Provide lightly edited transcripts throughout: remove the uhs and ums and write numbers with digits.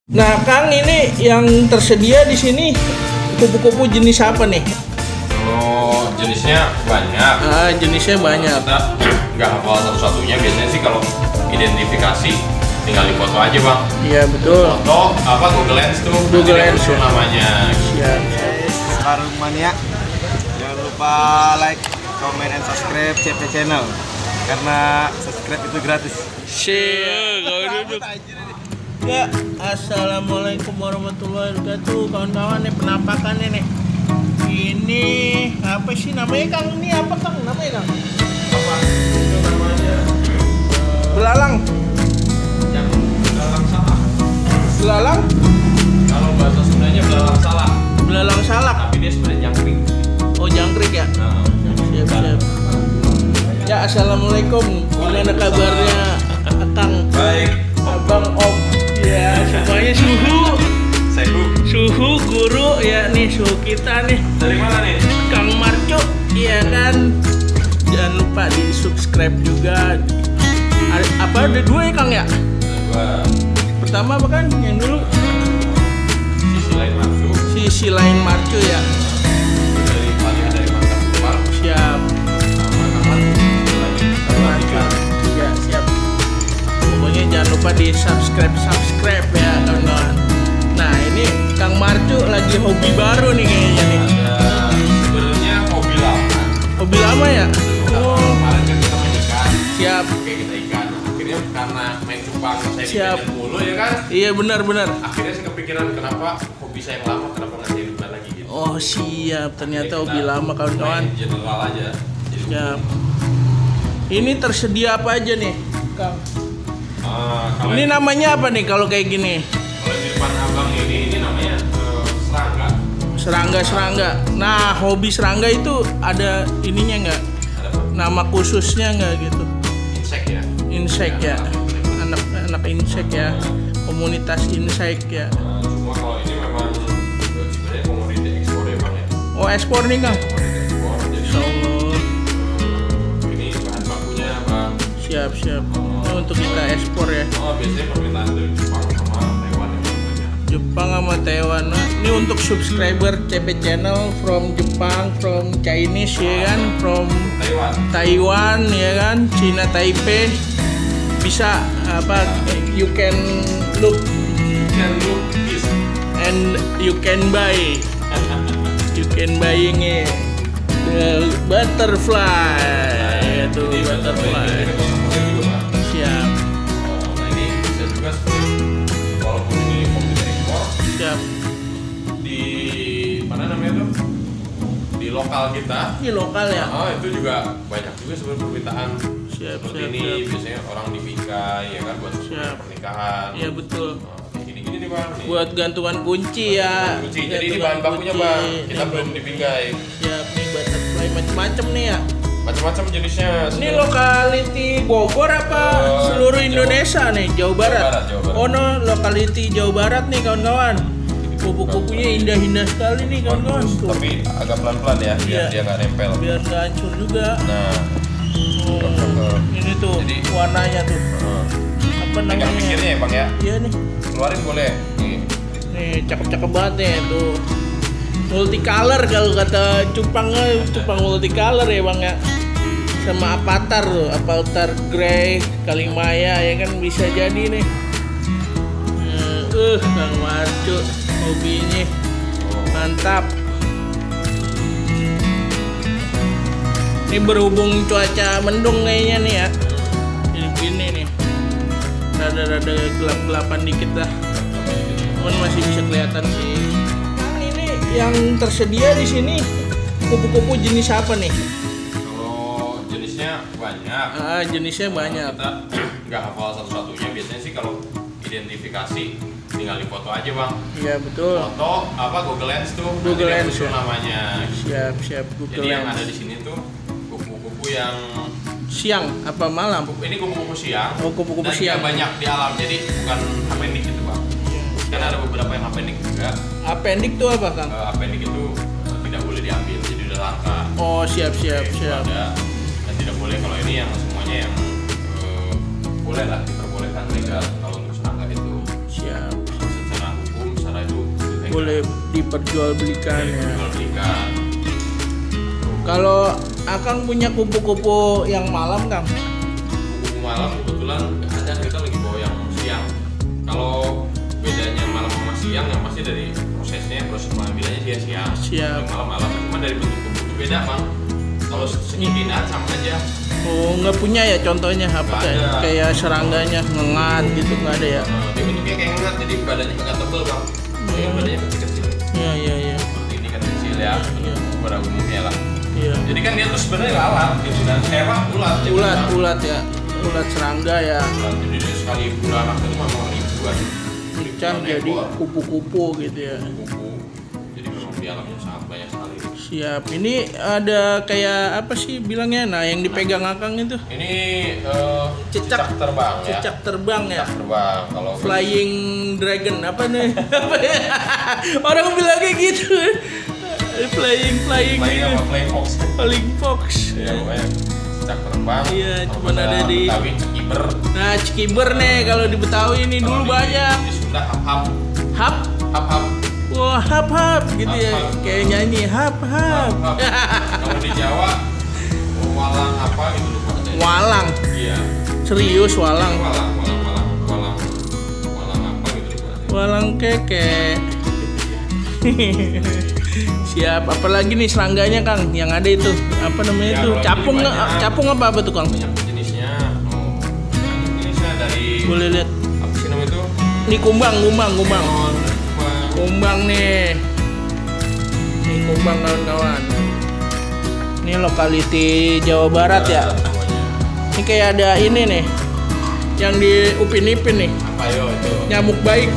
Nah, Kang, ini yang tersedia di sini kupu-kupu jenis apa nih? Kalau jenisnya banyak. Jenisnya banyak. Kita nggak hafal satu-satunya. Biasanya sih kalau identifikasi tinggal di foto aja, Bang. Iya, betul. Foto apa Google Lens tuh? Google Lens itu namanya. Siap. Karung Mania. Jangan lupa like, comment, and subscribe CP Channel. Karena subscribe itu gratis. Siap. Kau duduk. Ya, assalamualaikum warahmatullahi wabarakatuh, kawan-kawan. Nih penampakannya nih. Ini apa sih namanya, Kang? Ini apa, Kang? Namanya, Kang? Apa? Itu namanya Belalang. yang belalang salah. Belalang? Kalau bahasa Sundanya belalang salah. Belalang salak. Tapi dia sebenarnya jangkrik. Oh, jangkrik ya? Nah, Siap. Ya, assalamualaikum. Gimana kabarnya, Kang? baik. Abang, Om. Ya, semuanya suhu guru ya nih, suhu kita nih. Dari mana nih? Kang Marco, iya kan? Jangan lupa di subscribe juga. Apa ada dua ya, Kang ya? Gua Pertama apa kan? Yang dulu sisi lain masuk. Sisi Lain Marco ya. Dari mantan Kupang. Siap. Marco. Ya, siap. Pokoknya jangan lupa di subscribe ya, kawan-kawan. Nah, ini Kang Marco lagi hobi baru nih kayaknya nih. Sebenarnya hobi lama. Hobi lama ya? Oh, Kemarin kan kita main ikan. siap. Kayak kita ikan. Akhirnya karena main cupang saya Siap. diajar mulu ya kan. Iya, benar. Akhirnya saya kepikiran kenapa hobi saya yang lama kenapa nggak saya buka lagi gitu. Oh, siap. Ternyata Kita hobi lama, kawan-kawan. main general aja. Jadi, Siap. Ini tersedia apa aja nih, Kang? kalau Ini namanya apa nih kalau kayak gini? kalau di depan abang ini namanya serangga. Serangga. Nah, hobi serangga itu ada ininya nggak? Ada apa? Nama khususnya nggak gitu? Insek ya. Insek ya, anak insek ya, komunitas insek ya. Cuma kalau ini memang sebenarnya komoditi ekspor ya bang ya. Oh, ekspor nih, Kang. Komoditi ekspor. Jadi Insya Allah. ini bahan bakunya bang. Siap. Ini untuk kita ekspor ya. Oh biasanya permintaan dari Jepang sama Taiwan ya bang. Jepang sama Taiwan. Nah, ini untuk subscriber CP Channel from Jepang, from Chinese ya kan, from Taiwan ya kan, Cina Taipei. Bisa apa? You can look Can look this. and you can buy. You can buying it. The butterfly itu Jadi butterfly. ini komoditi juga bang. Siap. Nah ini bisa juga seperti walaupun ini komoditi ekspor Siap. di mana namanya tuh di lokal kita. Ini lokal ya. Oh itu juga banyak juga sebenarnya permintaan Siap. seperti ini biasanya orang dibingkai ya kan buat Siap. pernikahan. Iya, betul. Nah, gini-gini nih bang. Nih. Buat gantungan kunci ya. Kunci. Jadi ini Gantungan bahan bakunya kunci. bang. Kita Nih, belum dibingkai. Siap nih butterfly macam-macam nih ya. Macam-macam jenisnya. Ini lokality Bogor apa seluruh Indonesia nih? Jawa Barat. Jawa Barat. Oh no, lokality Jawa Barat nih, kawan-kawan. Kupu-kupunya indah-indah sekali nih, kawan-kawan. Bagus, Tuh. tapi agak pelan-pelan ya biar Iya. dia nggak nempel. Biar nggak hancur juga. Nah, Oh, ini tuh Jadi- warnanya tuh. Apa pegang namanya? pinggirnya ya bang ya. Iya nih. Keluarin boleh. Nih. Nih, cakep-cakep banget nih tuh. Multicolor kalau kata cupang multicolor ya bang ya. Sama avatar tuh, avatar grey, Kalimaya ya kan bisa jadi nih. Kang Marco hobinya mantap. Ini berhubung cuaca mendung kayaknya nih ya. Gini nih. Rada-rada gelap-gelapan dikit lah. Cuman masih bisa kelihatan sih. Ini yang tersedia di sini kupu-kupu jenis apa nih? Kalau jenisnya banyak. Jenisnya banyak. Kita nggak hafal satu-satunya. Biasanya sih kalau identifikasi tinggal di foto aja bang. Iya, betul. Foto apa Google Lens tuh. Google Lens, itu ya. namanya. Siap Google Jadi yang Lens. ada di sini tuh kupu-kupu yang Siang apa malam? ini kupu-kupu siang. Oh, kupu-kupu dan siang. dia banyak di alam. Jadi bukan appendix gitu bang. Karena ada beberapa yang appendix juga. Appendix tuh apa, Kang? Appendix itu tidak boleh diambil. Jadi udah langka. Oh, siap. Ada dan tidak boleh kalau ini yang semuanya yang boleh lah diperbolehkan legal kalau untuk serangga itu Siap. secara boleh diperjualbelikan ya. Jual-belikan. Kalau Akang punya kupu-kupu yang malam, Kang? Kupu malam kebetulan ada, kita lagi bawa yang siang. Kalau bedanya malam sama siang yang pasti dari proses pengambilannya dia siang. Siap. Yang malam cuma dari bentuk kupu itu beda, Bang. Kalau segitinan sama aja. Oh, nggak punya ya contohnya apa Nggak ada. kayak serangganya ngengat gitu, nggak ada ya? Dia bentuknya kayak ngengat, jadi badannya agak tebel, Bang. Jadi badannya kecil-kecil. Iya. Seperti ini kan kecil ya, Iya. pada umumnya lah. Iya. Jadi kan dia tuh sebenarnya lalat gitu, dan serang ulat. Dia bilang. Ulat ya, ulat serangga ya. Ulat. Jadi dia sekali beranak itu memang ribuan. Pecah jadi kupu-kupu gitu ya. Kupu. Jadi memang di alamnya sangat banyak sekali. Siap. Ini ada kayak apa sih bilangnya? Nah, yang dipegang Akang itu Ini Cicak. cicak terbang ya. cicak terbang ya. Cicak terbang. Kalau Flying dragon apa nih? Apa ya? Orang bilangnya gitu. Flying flying gitu. apa flying fox. Flying fox. Ya pokoknya cicak terbang. Iya, Kalau cuman bahasa ada di- Betawi cikiber. Nah, cikiber nih kalau di Betawi ini Kalau dulu di- banyak. Di Sunda hap-hap. Hap, Hap-hap. wah hap gitu ya. Hap-hap. Kayak nyanyi hap. Hap-hap. Kalau di Jawa walang apa gitu lupa katanya. Walang, Iya. serius walang. Walang apa gitu lupa. Walang keke. Siap, apalagi nih serangganya Kang yang ada itu apa namanya Ya, itu kalau capung ini nggak? banyak. Capung apa tuh Kang? Banyak jenisnya. Oh, jenisnya dari Boleh lihat. apa sih namanya itu? Ini kumbang. Oh, Kumbang nih. Ini kumbang kawan-kawan. Ini lokality Jawa Barat ya. Ini kayak ada ini nih. Yang di Upin Ipin nih. Apa yo itu? Nyamuk baik.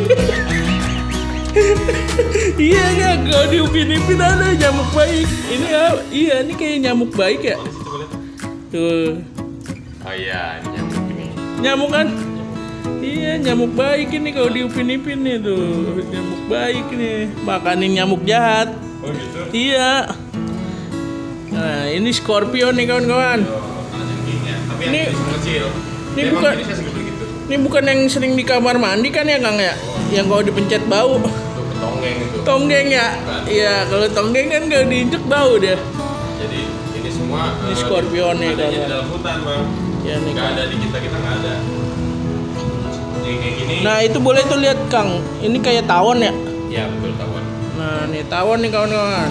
Iya nggak? Kalau di Upin Ipin ada nyamuk baik. Ini iya, ini kayak nyamuk baik ya. Tuh, Oh iya, ini nyamuk ini. nyamuk kan? Iya, nyamuk baik ini kalau di Upin Ipin nih tuh. Nyamuk baik nih. Makanin nyamuk jahat. Oh gitu. Iya. Nah, ini Scorpio nih kawan-kawan. Tapi Ini- yang kecil. ini Dia bukan- emang jenisnya segitu gitu. Ini bukan yang sering di kamar mandi kan ya Kang ya? Yang kalau dipencet bau. Itu ketonggeng itu. Tonggeng ya? Iya, kalau tonggeng kan kalau diinjek bau dia. Jadi ini semua Ini Scorpio nih, adanya di kawan. dalam hutan, Bang. Ya nih. Nggak Kang. ada di kita nggak ada. Jadi kayak gini. Nah, itu boleh tuh lihat Kang. Ini kayak tawon ya? Ya betul tawon. Nah, nih tawon nih kawan-kawan.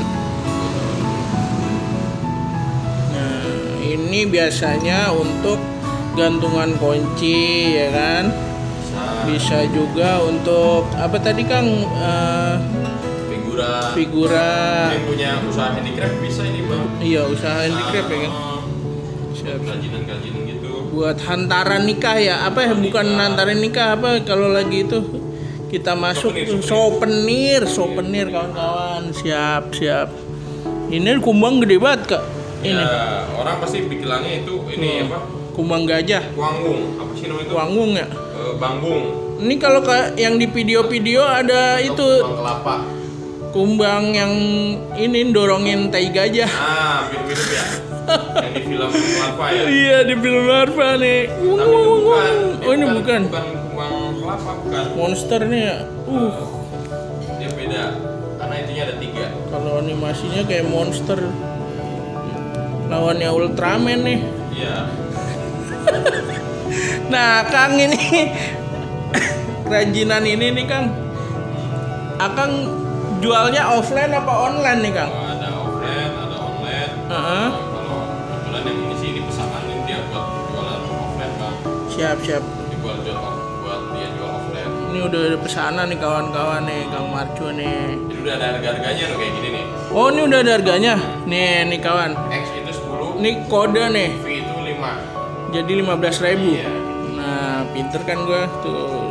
Nah, ini biasanya untuk gantungan kunci ya kan? Bisa juga untuk apa tadi Kang? Figura. Figura. Yang punya usaha handicraft bisa ini, Bang. Iya, usaha handicraft ya kan? Siap. Kerajinan gitu. Buat hantaran nikah ya? Apa ya? Bukan hantaran nikah apa kalau lagi itu kita masuk souvenir kawan-kawan. Siap. Ini kumbang gede banget Kak. Ini Ya, orang pasti bilangnya itu ini apa? kumbang gajah, Wangung. Apa sih namanya itu? wangung ya. Bangbung. Ini kalau kayak yang di video-video ada itu Bang kelapa. kumbang yang ini dorongin tai gajah. Ah, mirip-mirip ya. Yang di film kelapa ya. Iya di film larva nih. Tapi itu bukan. Oh ini bukan. Bukan kumbang kelapa, bukan. Monster nih ya. Dia beda. Karena intinya ada 3. Kalau animasinya kayak monster. Lawannya Ultraman nih. Iya. Nah, Kang ini kerajinan ini nih Kang. Akang jualnya offline apa online nih Kang? Kalau ada offline, ada online. Heeh. Kalau kebetulan yang ini sih ini pesanan ini dia buat jualan offline, Bang. Siap. Ini buat dia jual offline. Ini udah ada pesanan nih kawan-kawan nih Kang Marco nih. Jadi udah ada harga-harganya loh kayak gini nih. Oh, ini udah ada harganya. Nih kawan. X itu 10, Ini kode nih. V itu 5. Jadi 15.000. Iya. Nah, pinter kan gua tuh.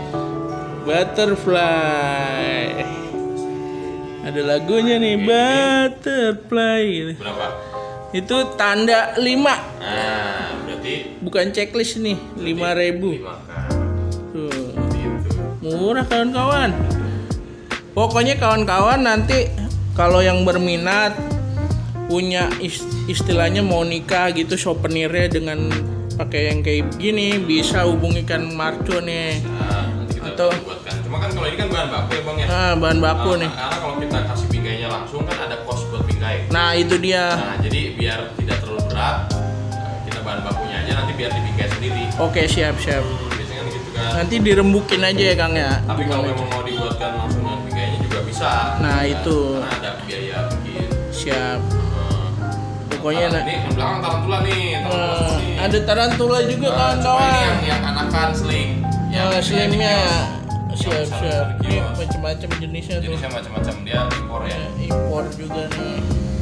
Butterfly. Ada lagunya nih, Butterfly. Berapa? Itu tanda 5. Nah, berarti Bukan checklist nih, 5.000. 5 kan. Tuh. Gitu. Murah kawan-kawan. Pokoknya kawan-kawan nanti kalau yang berminat punya istilahnya mau nikah gitu souvenirnya dengan pakai yang kayak gini bisa hubungi Kang Marco nih. Nah, nanti kita Atau- buatkan. Cuma kan kalau ini kan barang bahan baku ya bang ya. Bahan baku nih. Karena kalau kita kasih binggainya langsung kan ada cost buat bingkai. Nah itu dia. Nah jadi biar tidak terlalu berat, kita bahan bakunya aja nanti biar dibingkai sendiri. Oke, siap. Biasanya kan gitu kan. Nanti dirembukin aja ya Kang ya. Tapi kalau memang mau dibuatkan langsung dengan binggainya juga bisa. Nah, ya, itu. Karena ada biaya bikin. Siap. Pokoknya ini yang belakang tarantula nih. ada tarantula juga kan Cuma kawan. ini yang anakan sling. Slimnya. Kios. Siap. Ini Kios. macam-macam jenisnya tuh. Jenisnya macam-macam, dia impor ya. Impor juga nih.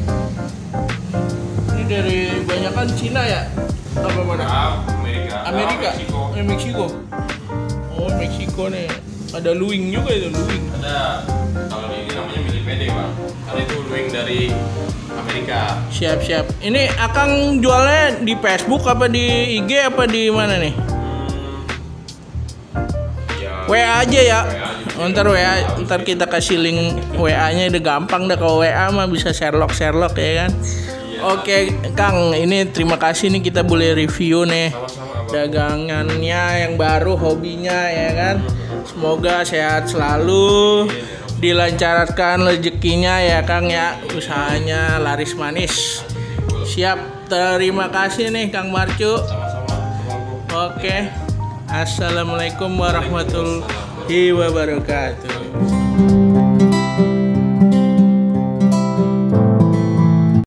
Ini dari banyakan Cina ya? Apa mana? Amerika. Meksiko. Oh, Meksiko nih. Ada luwing juga itu, luwing. Ada. Kalau ini namanya millipede, Bang. Karena itu luwing dari Amerika. Siap. Ini Akang jualnya di Facebook apa di IG apa di mana nih? WA aja ya. Ntar kita kasih link WA-nya, udah gampang dah. Kalau WA mah bisa Sherlock ya kan. Oke Kang, ini terima kasih nih kita boleh review nih dagangannya yang baru, hobinya ya kan. Semoga sehat selalu, dilancarkan rezekinya ya Kang ya, usahanya laris manis. Siap, terima kasih nih Kang Marcu. Oke. Assalamualaikum warahmatullahi wabarakatuh.